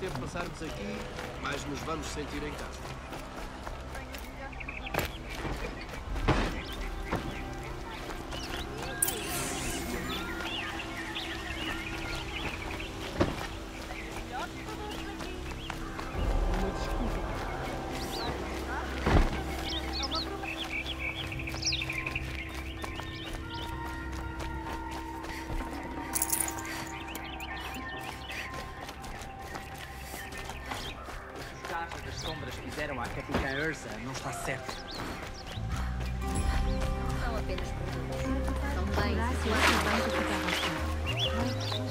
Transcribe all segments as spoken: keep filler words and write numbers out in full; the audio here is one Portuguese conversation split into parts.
tempo passarmos aqui, mais nos vamos sentir em casa. As sombras fizeram à Capitã Ursa não está certo. São apenas produtos. São bens. Se esse banco ficava assim.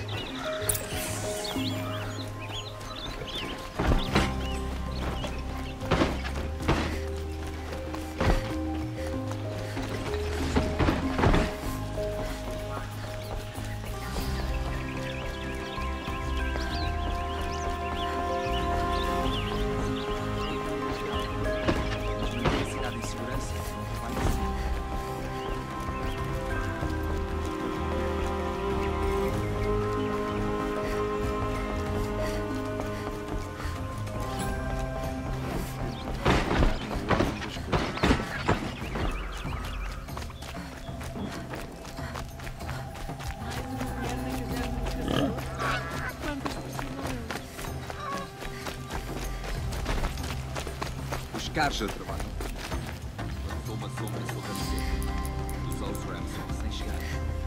Os Karja trabalham. Lançou uma sombra sobre a mesa. Os Osramsons sem chegar.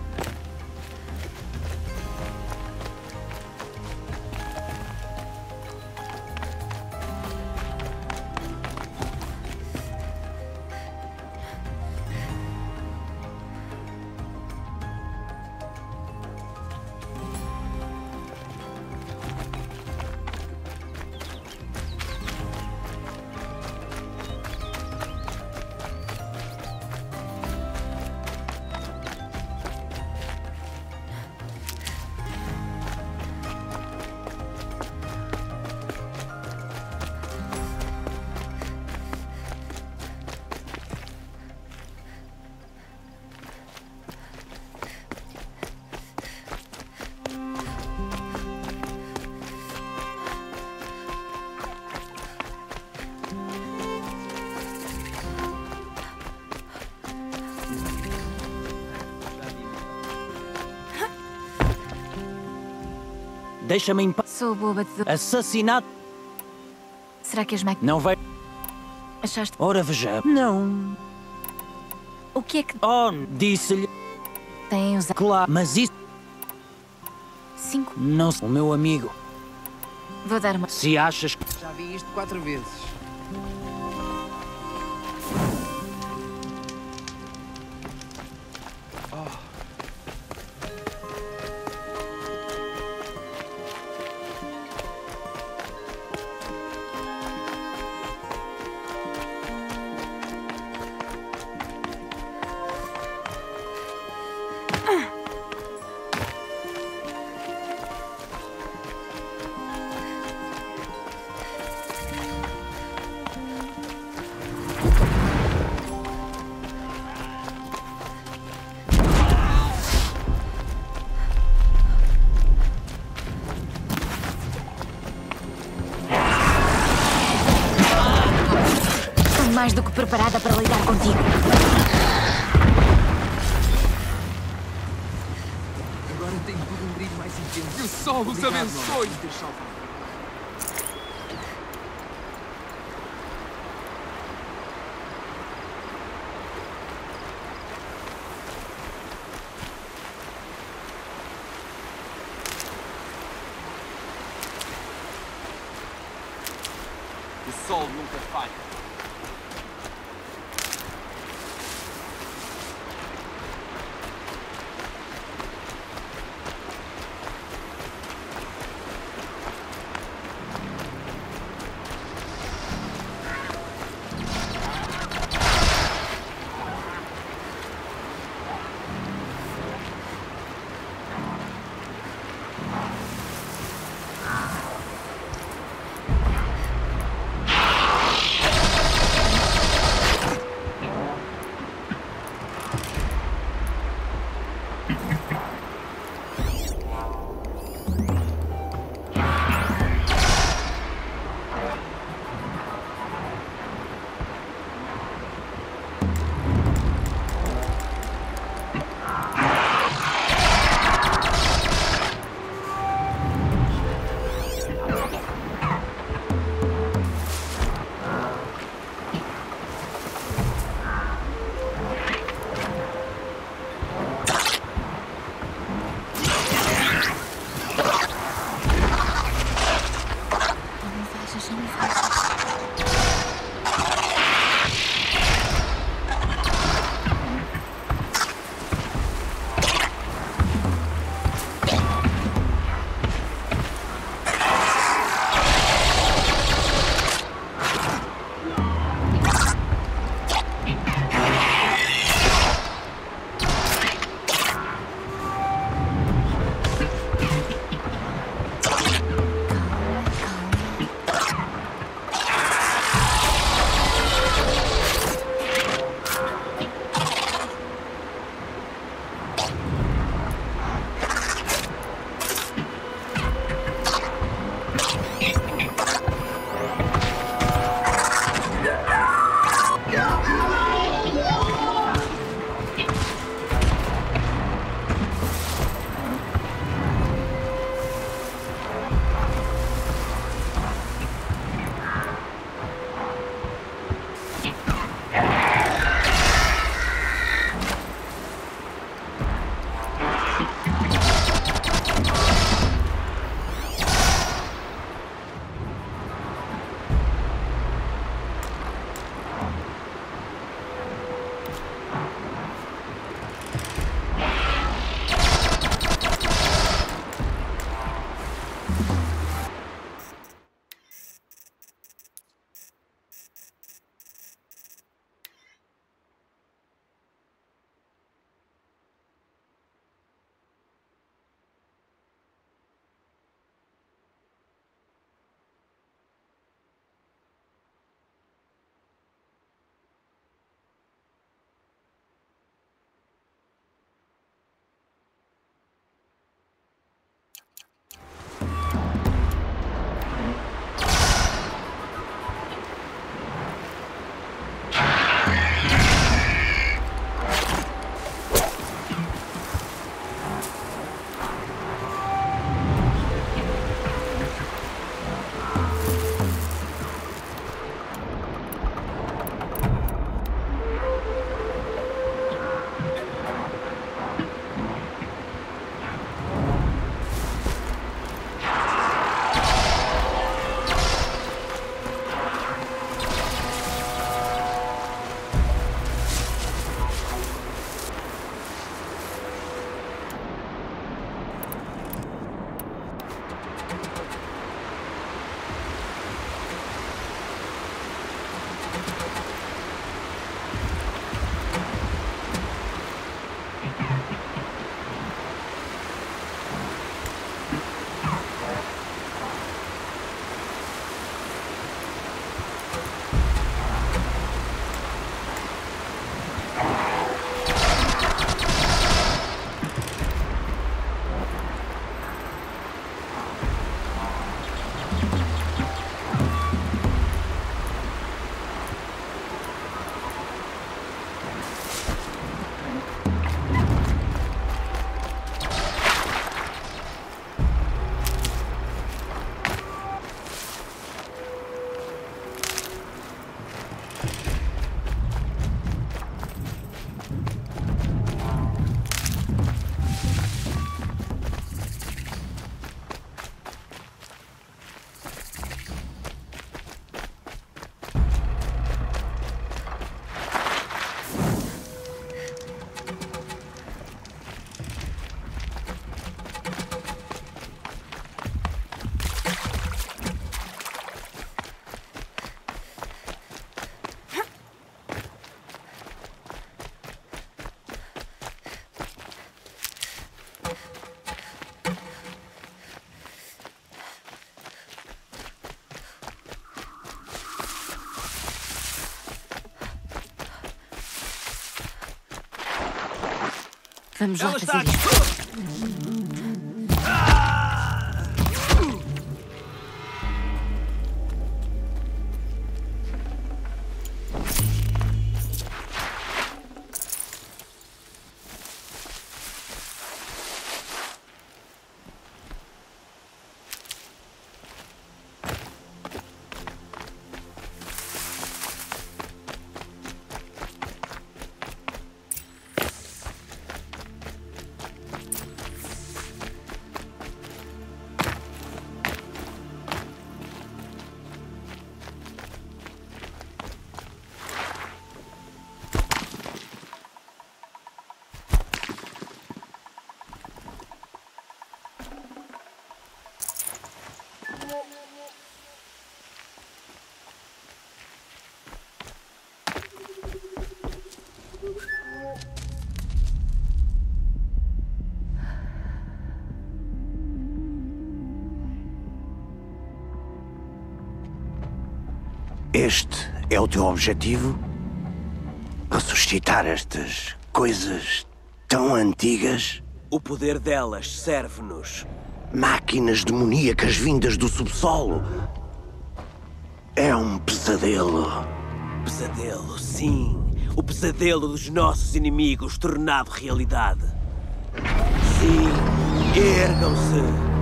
Deixa-me em paz. Sou boba de... Assassinato. Será que as máquinas... Não vai... Achaste... Ora, veja. Não. O que é que... Oh, disse-lhe. Têm usado... Claro, mas isso... Cinco. Não... O meu amigo. Vou dar uma... Se achas que... Já vi isto quatro vezes. Mais do que preparada para lidar contigo. Agora tem tudo um brilho mais intenso. Que o sol os abençoe! O sol nunca falha. Vamos lá Ela fazer está isto. Este é o teu objetivo? Ressuscitar estas coisas tão antigas? O poder delas serve-nos. Máquinas demoníacas vindas do subsolo? É um pesadelo. Pesadelo, sim. O pesadelo dos nossos inimigos tornado realidade. Sim, ergam-se.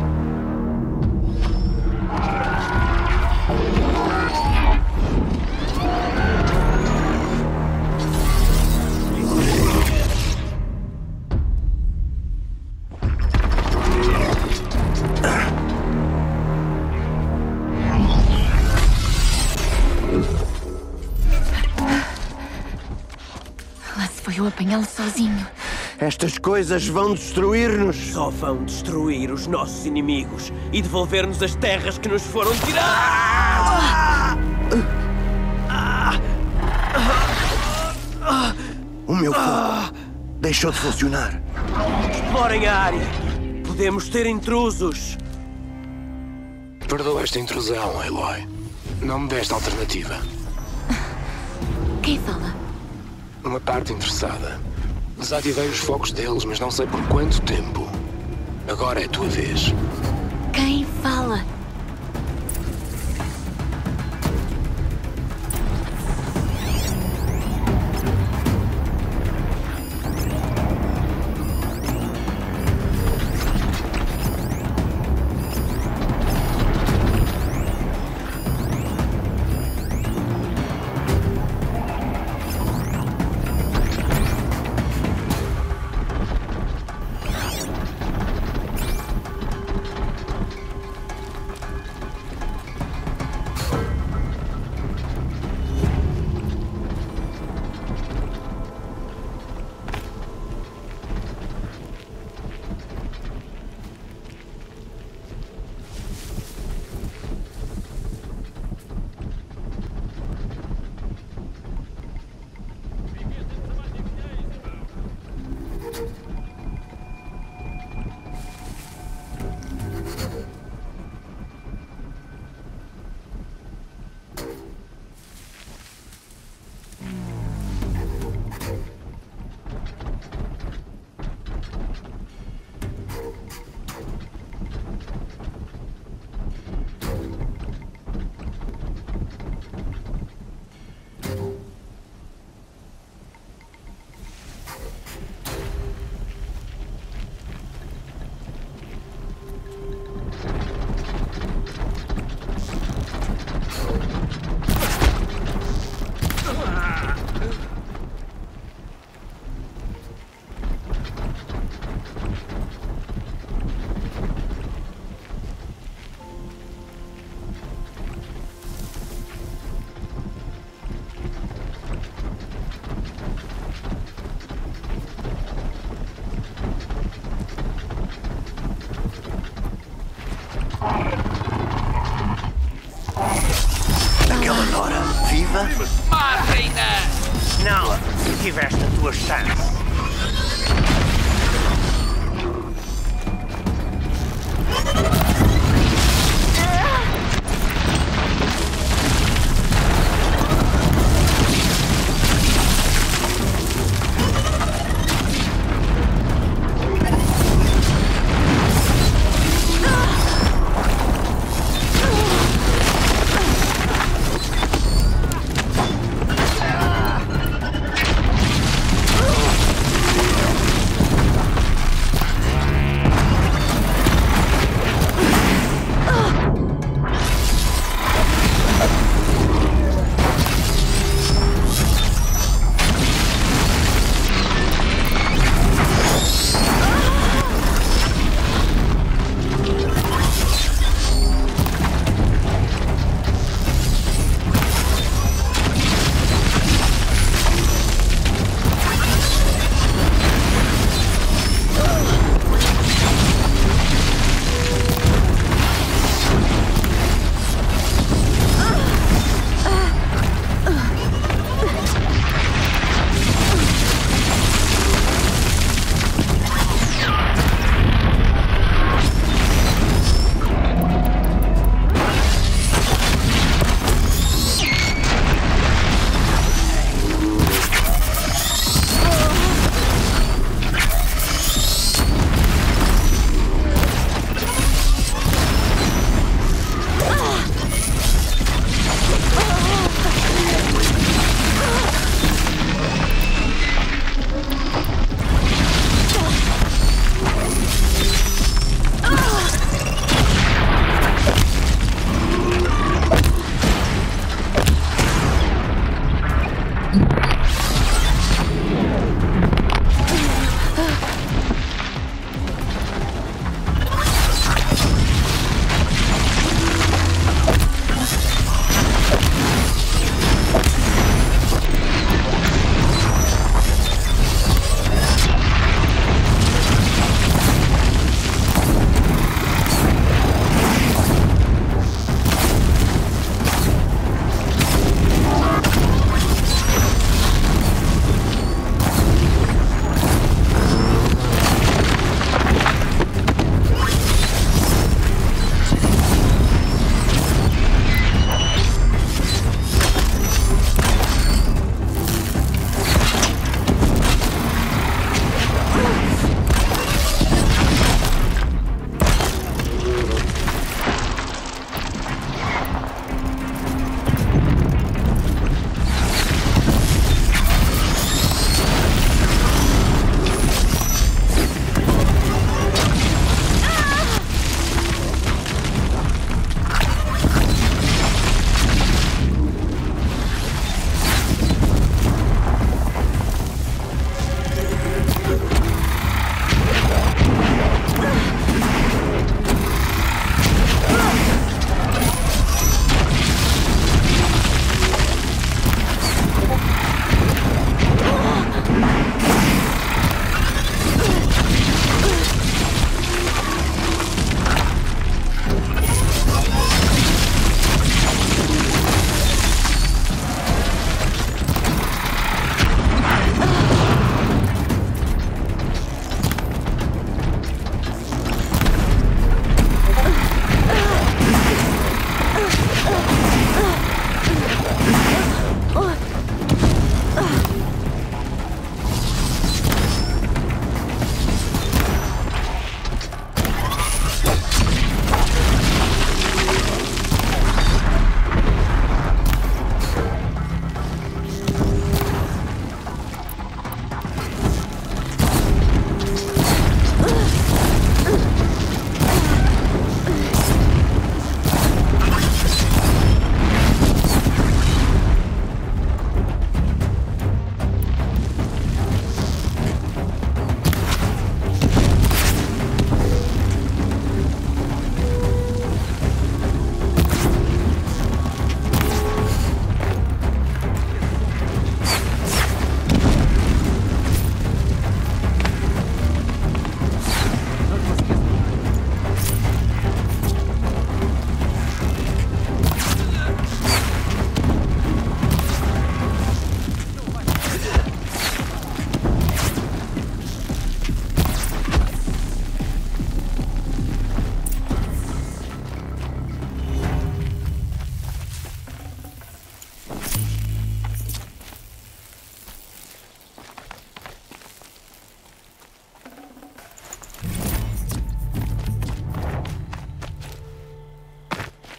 Eu apanhá-lo sozinho. Estas coisas vão destruir-nos. Só vão destruir os nossos inimigos e devolver-nos as terras que nos foram tiradas. O meu fogo deixou de funcionar. Explorem a área. Podemos ter intrusos. Perdoa esta intrusão, Aloy. Não me deste alternativa. Quem fala? Uma parte interessada. Desativei os focos deles, mas não sei por quanto tempo. Agora é a tua vez. Quem fala? Aquela Nora, viva? Matem-na! Não, tiveste a tua chance.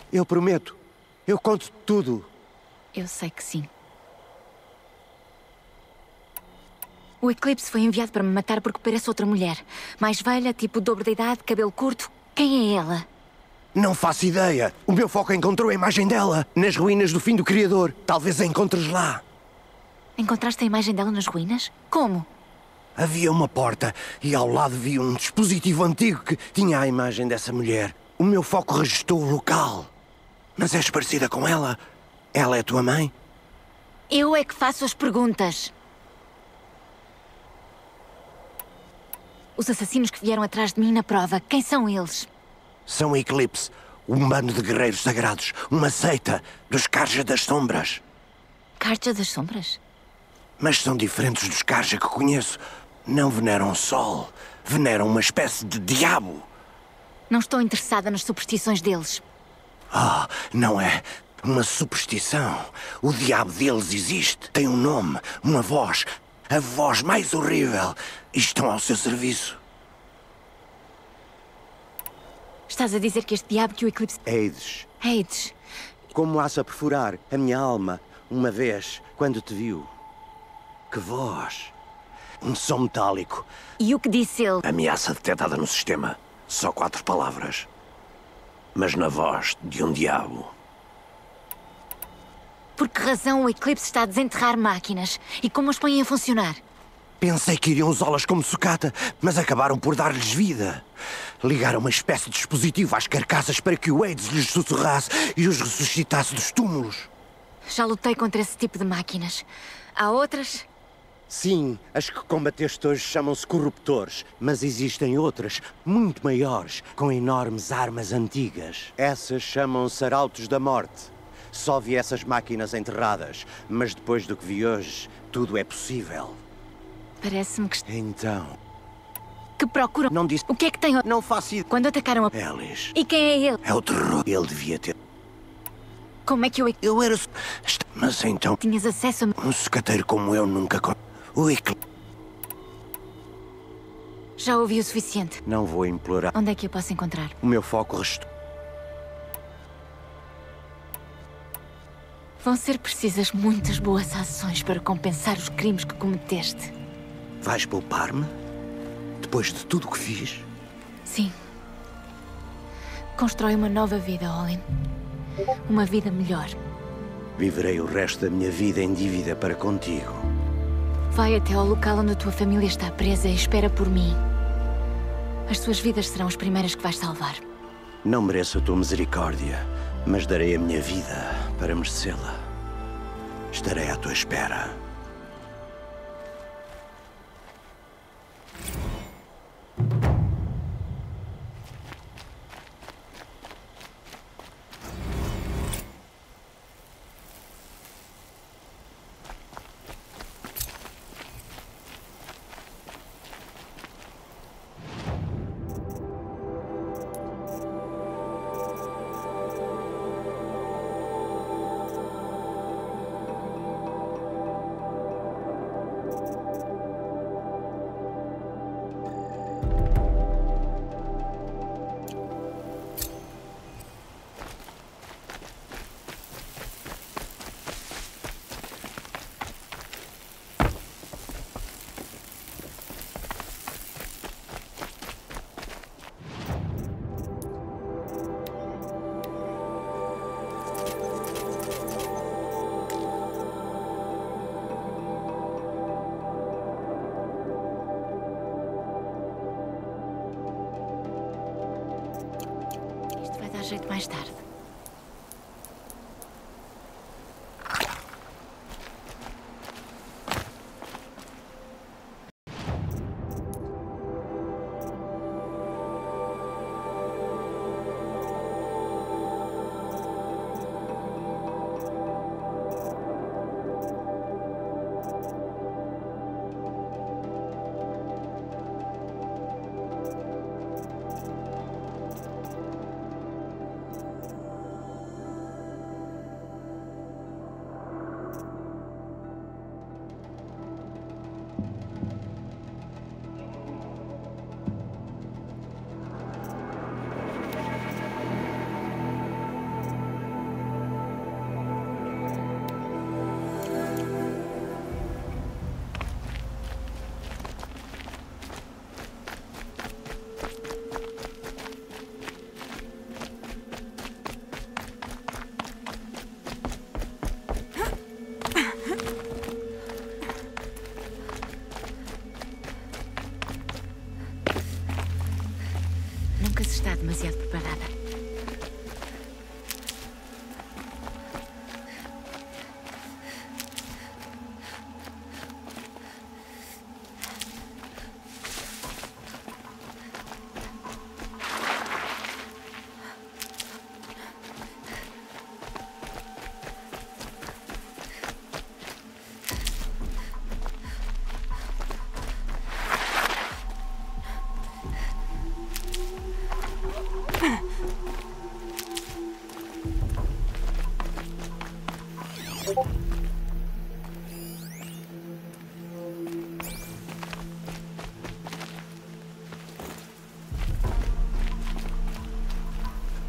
Eu prometo. Eu conto tudo. Eu sei que sim. O Eclipse foi enviado para me matar porque parece outra mulher. Mais velha, tipo o dobro da idade, cabelo curto. Quem é ela? Não faço ideia. O meu foco encontrou a imagem dela nas ruínas do fim do Criador. Talvez a encontres lá. Encontraste a imagem dela nas ruínas? Como? Havia uma porta e ao lado vi um dispositivo antigo que tinha a imagem dessa mulher. O meu foco registrou o local. Mas és parecida com ela? Ela é tua mãe? Eu é que faço as perguntas. Os assassinos que vieram atrás de mim na prova, quem são eles? São Eclipse, um bando de guerreiros sagrados, uma seita dos Carja das Sombras. Carja das Sombras? Mas são diferentes dos Carja que conheço. Não veneram o sol, veneram uma espécie de diabo. Não estou interessada nas superstições deles. Ah, não é uma superstição. O diabo deles existe. Tem um nome, uma voz, a voz mais horrível. E estão ao seu serviço. Estás a dizer que este diabo que o Eclipse... Hades, Hades. como há-se a perfurar a minha alma uma vez quando te viu. Que voz. Um som metálico. E o que disse ele? Ameaça detectada no sistema. Só quatro palavras. Mas na voz de um diabo. Por que razão o Eclipse está a desenterrar máquinas? E como as põem a funcionar? Pensei que iriam usá-las como sucata, mas acabaram por dar-lhes vida. Ligaram uma espécie de dispositivo às carcaças para que o Hades lhes sussurrasse e os ressuscitasse dos túmulos. Já lutei contra esse tipo de máquinas. Há outras? Sim, as que combateste hoje chamam-se corruptores, mas existem outras, muito maiores, com enormes armas antigas. Essas chamam-se Arautos da Morte. Só vi essas máquinas enterradas, mas depois do que vi hoje, tudo é possível. Parece-me que... Então, Que procuram... não disse... O que é que tem... Não faço ideia. Quando atacaram a... Elis, E quem é ele? é o terror. Ele devia ter... Como é que o Eclipse... Eu era... Mas então, Tinhas acesso a... um sucateiro como eu nunca... con- O Eclipse... Já ouvi o suficiente. Não vou implorar. Onde é que eu posso encontrar? O meu foco restou. Vão ser precisas muitas boas ações para compensar os crimes que cometeste. Vais poupar-me? Depois de tudo o que fiz? Sim. Constrói uma nova vida, Olin. Uma vida melhor. Viverei o resto da minha vida em dívida para contigo. Vai até ao local onde a tua família está presa e espera por mim. As suas vidas serão as primeiras que vais salvar. Não mereço a tua misericórdia, mas darei a minha vida para merecê-la. Estarei à tua espera. Isto vai dar jeito mais tarde.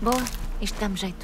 Boa, isto dá-me jeito.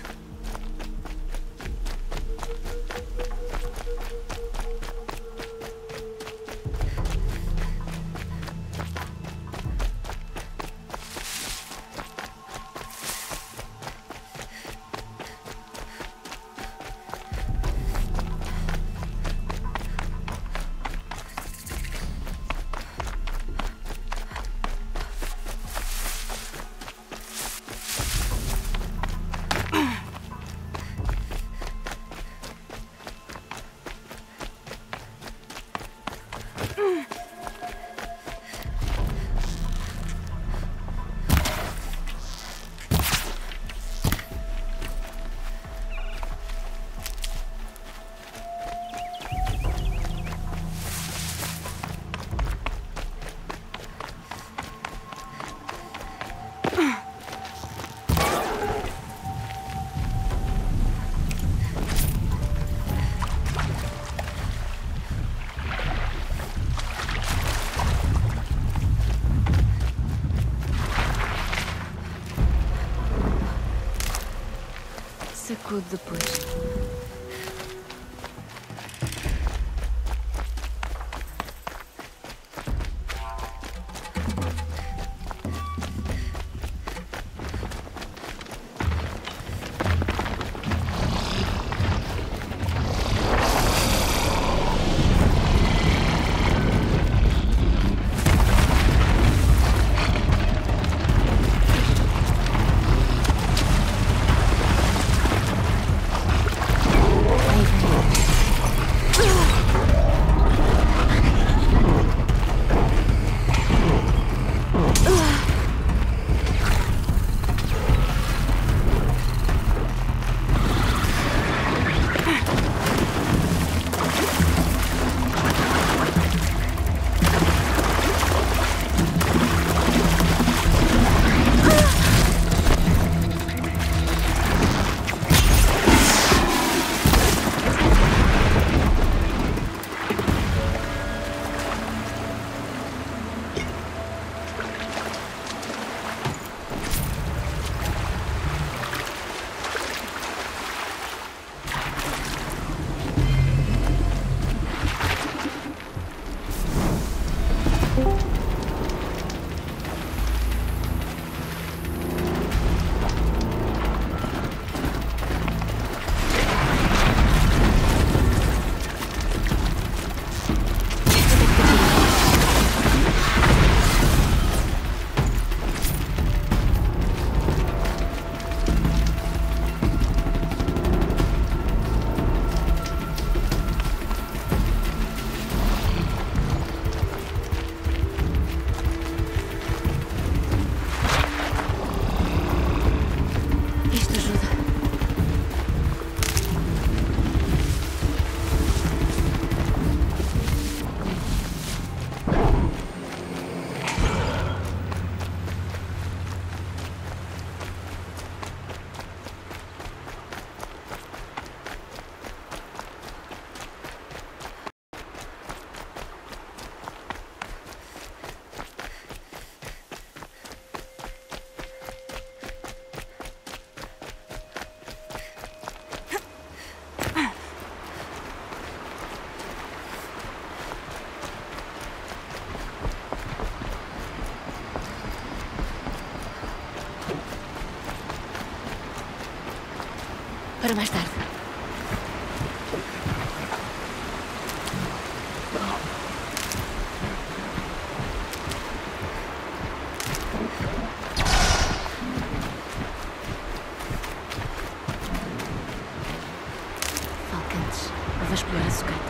Sacudo depois. Para mais tarde. Falcantes. Eu vou explorar a sucata.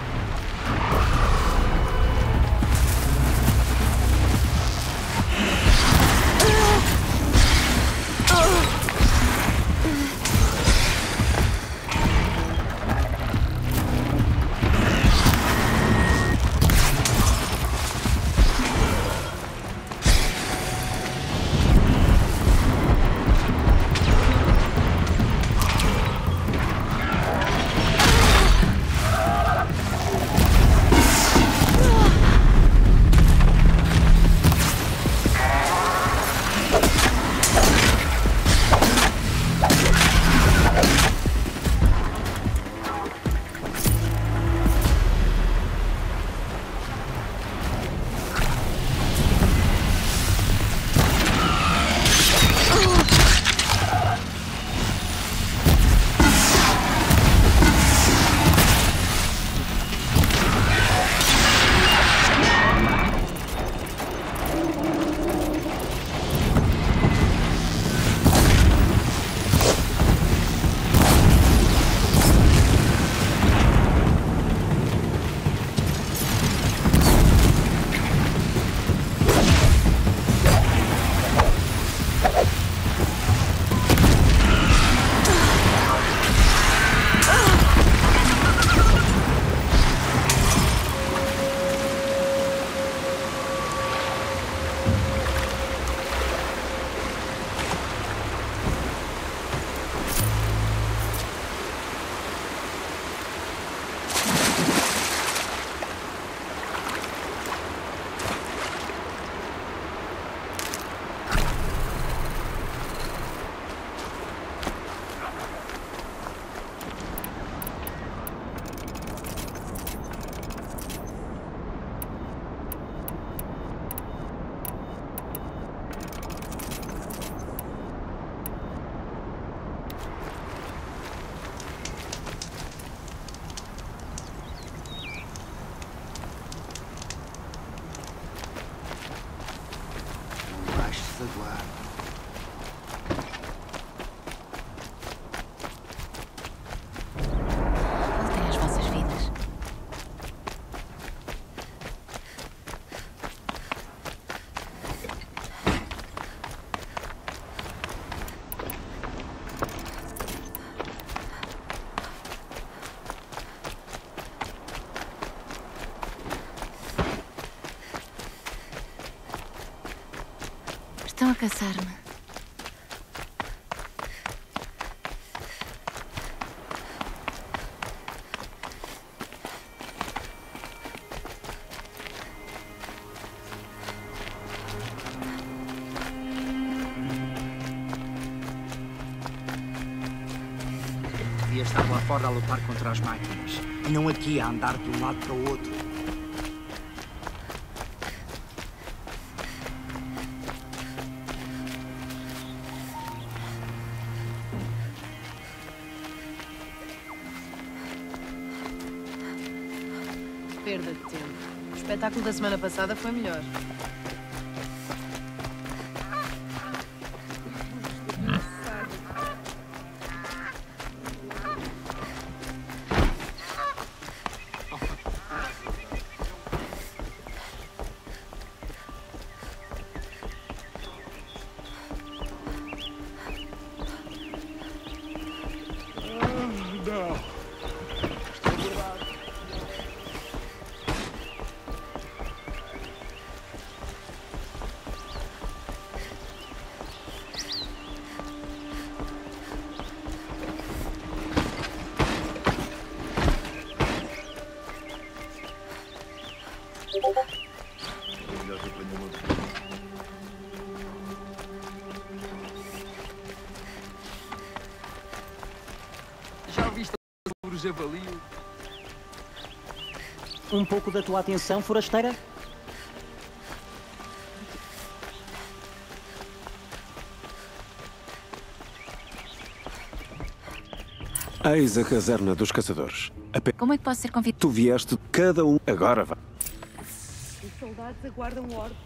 Yeah. caçar-me. Devia estar lá fora a lutar contra as máquinas. E não aqui a andar de um lado para o outro. Perda de tempo. O espetáculo da semana passada foi melhor. Já ouviste sobre o javali? Um pouco da tua atenção, forasteira? Eis a caserna dos caçadores. Ape- Como é que posso ser convidado? Tu vieste cada um. Agora vá. Os soldados aguardam ordem.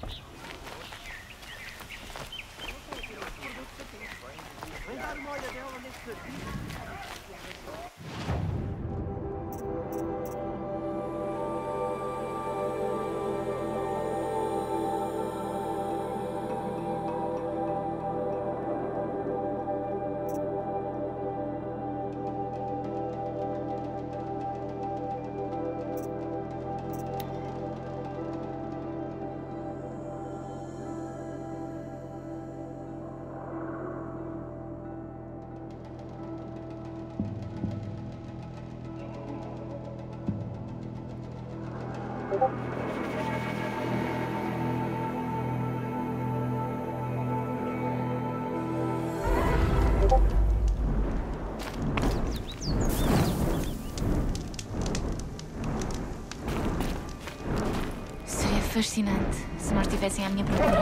Seria fascinante se não estivessem à minha procura.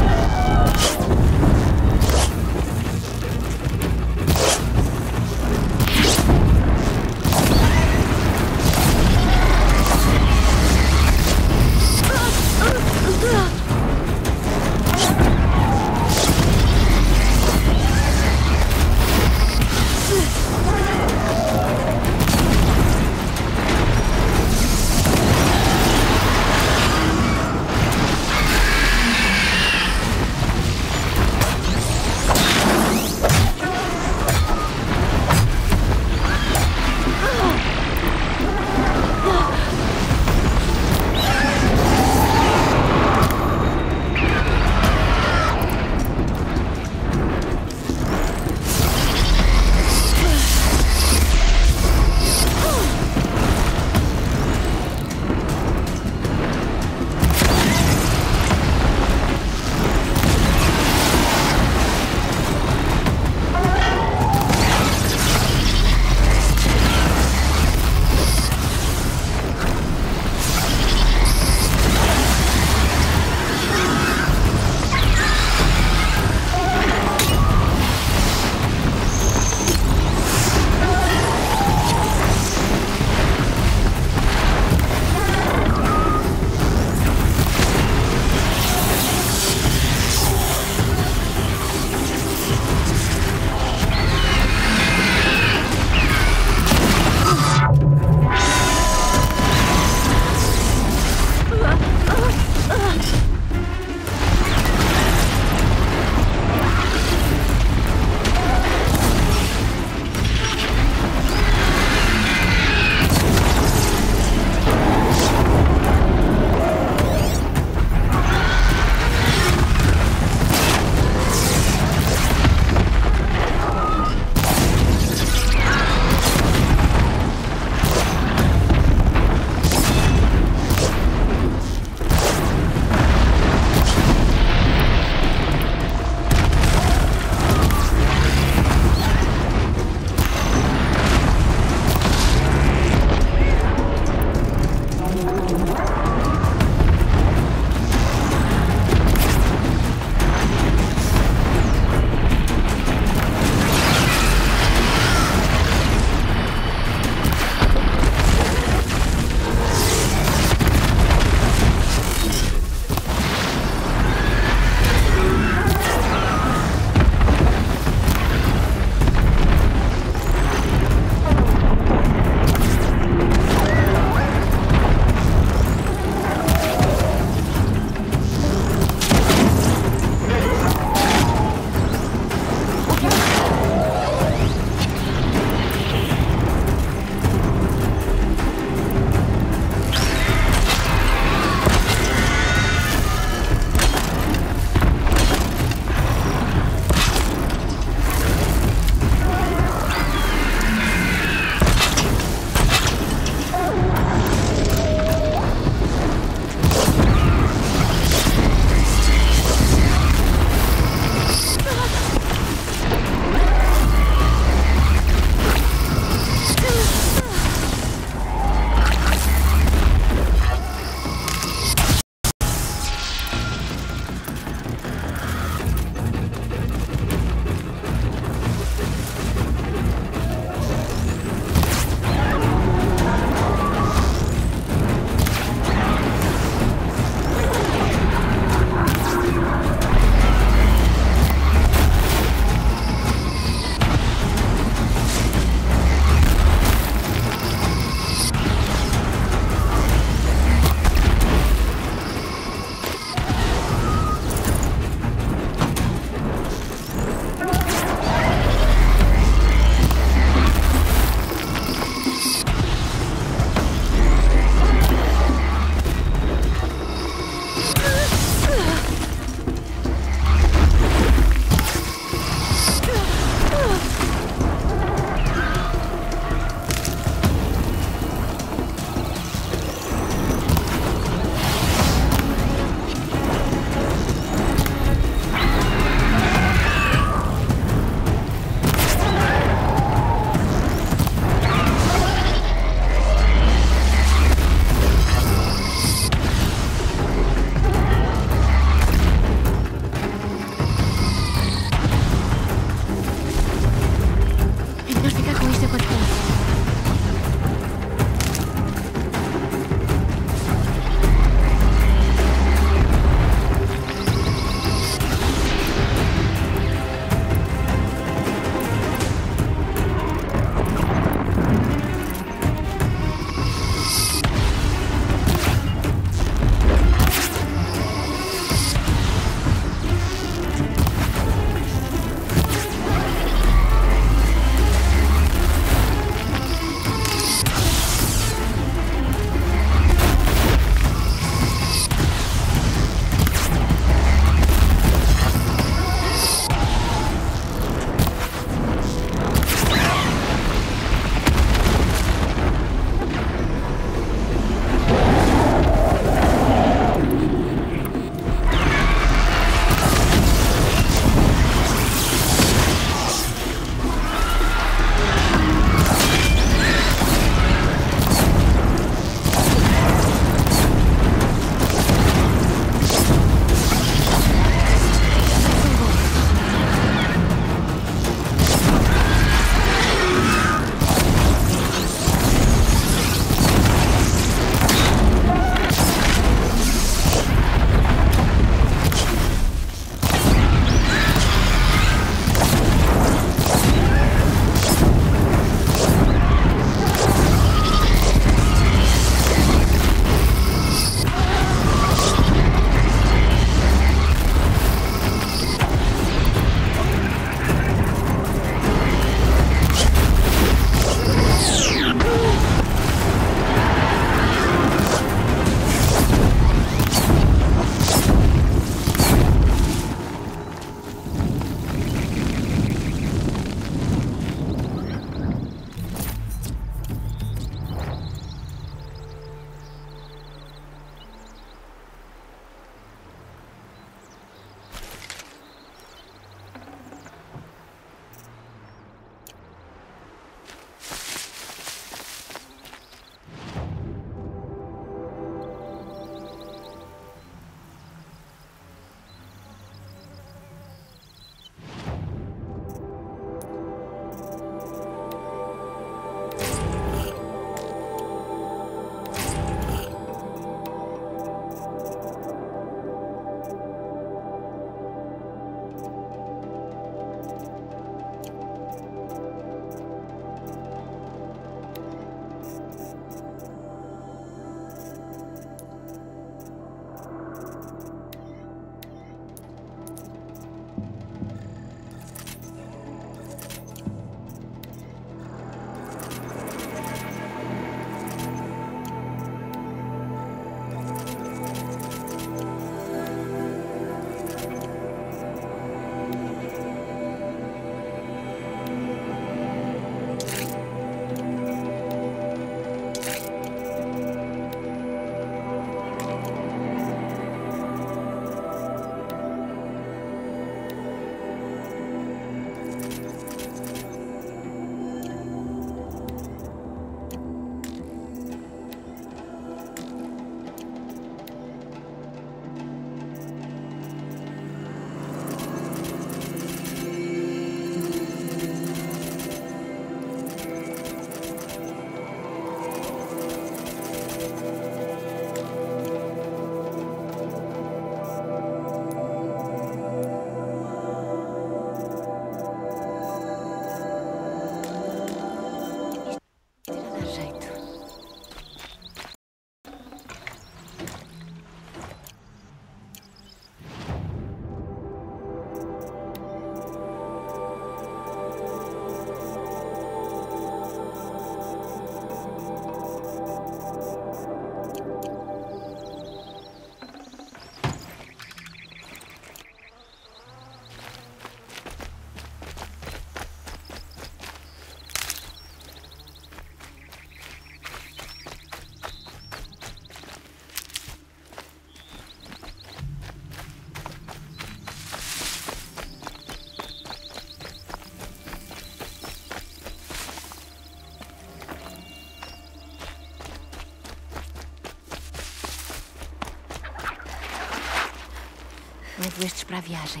Levo estes para a viagem.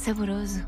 saboroso.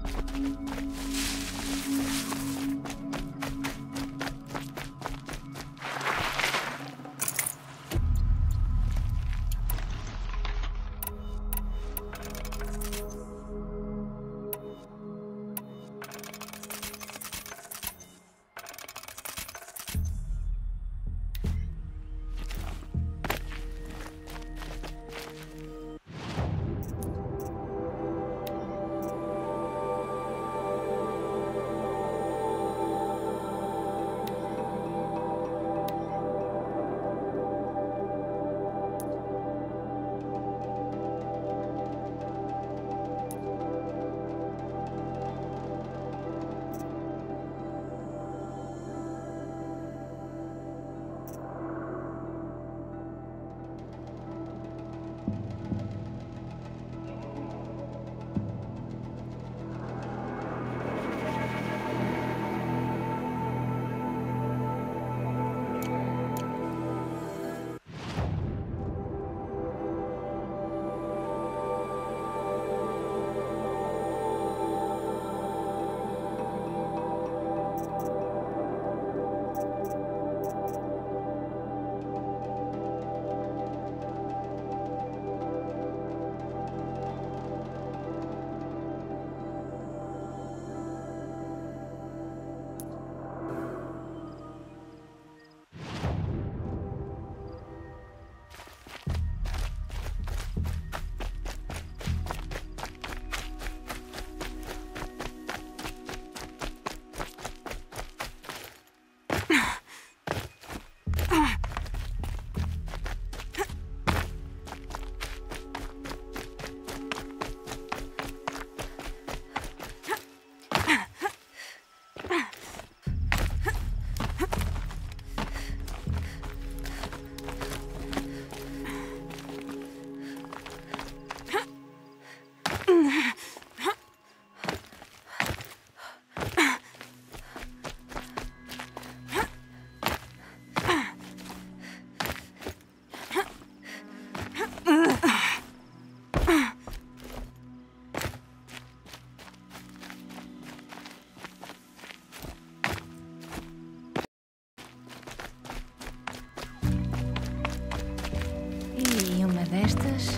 Destas.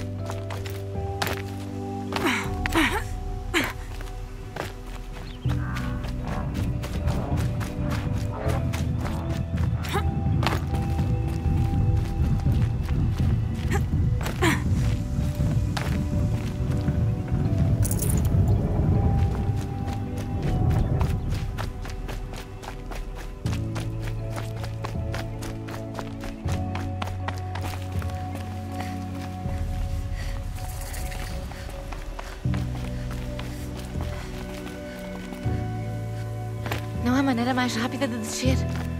Não há maneira mais rápida de descer.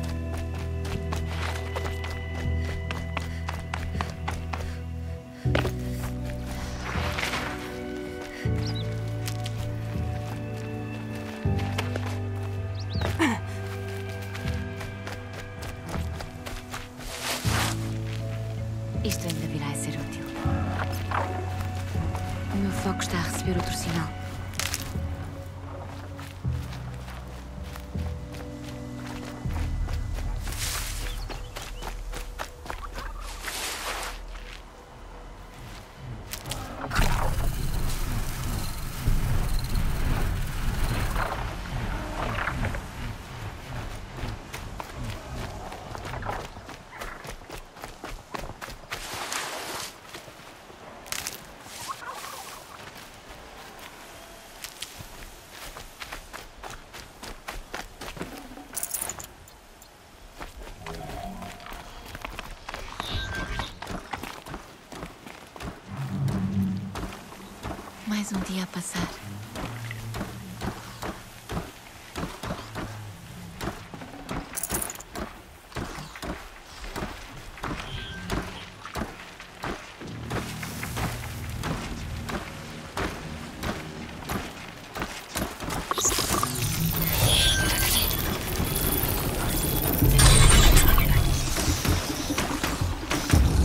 Isto ainda virá a ser útil. O meu foco está a receber outro sinal. Mais um dia a passar.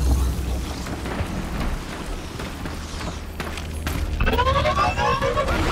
Thank you.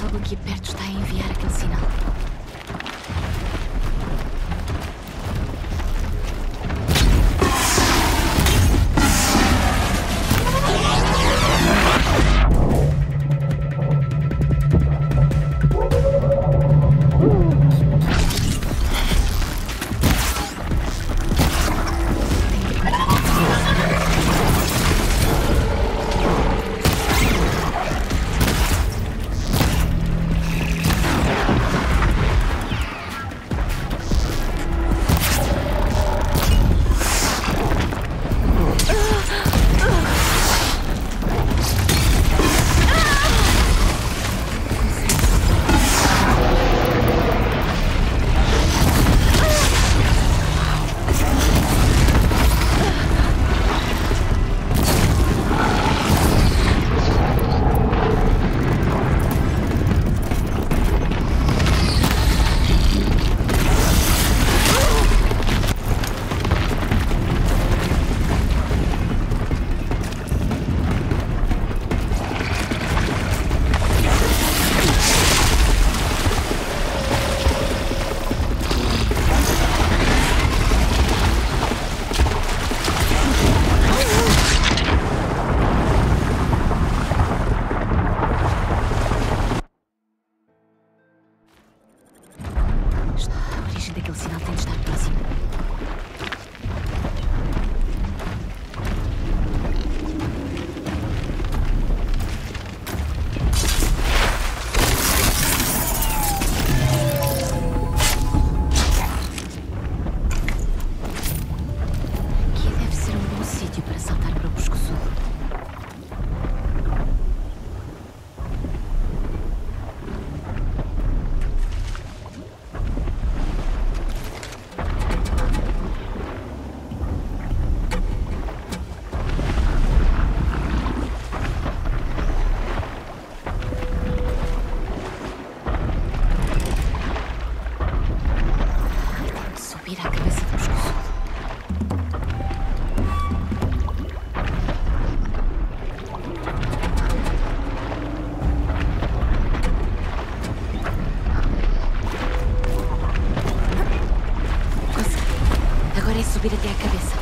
Algo aqui perto está a enviar aquele sinal. Subir até a cabeça.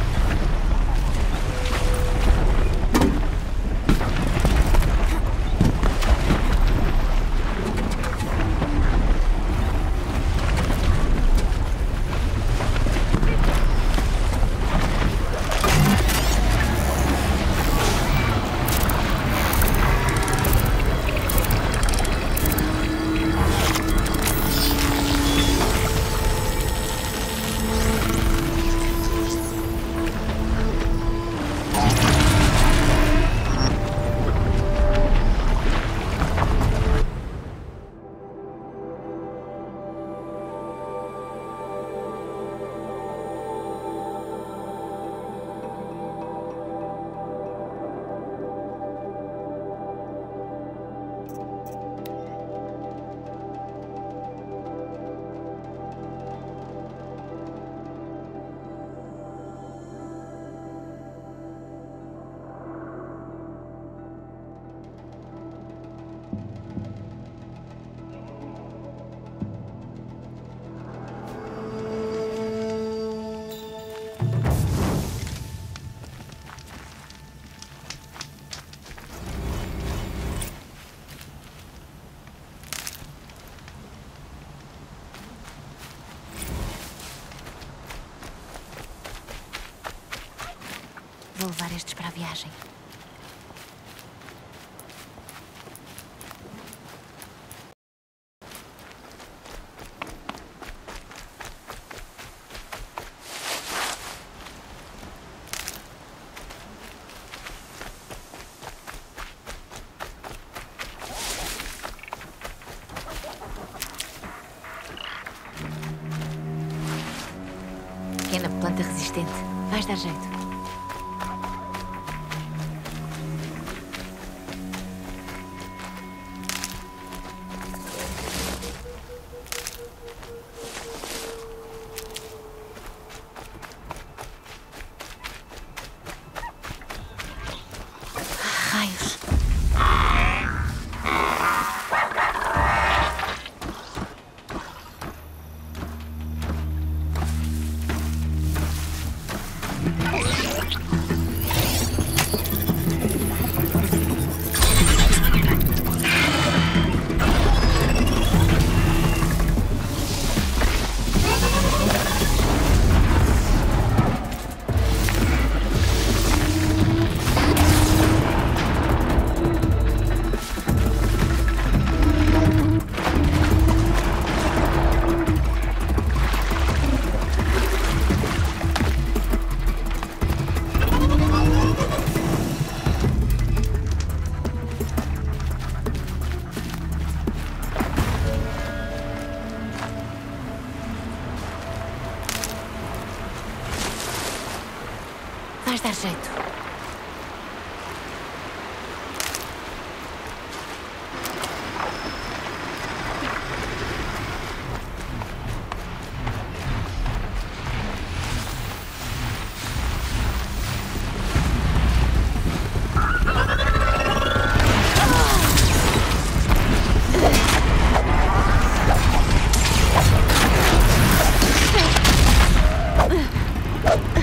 Vou levar estes para a viagem. Pequena planta resistente. Vais dar jeito. Raios. jeito. Uh.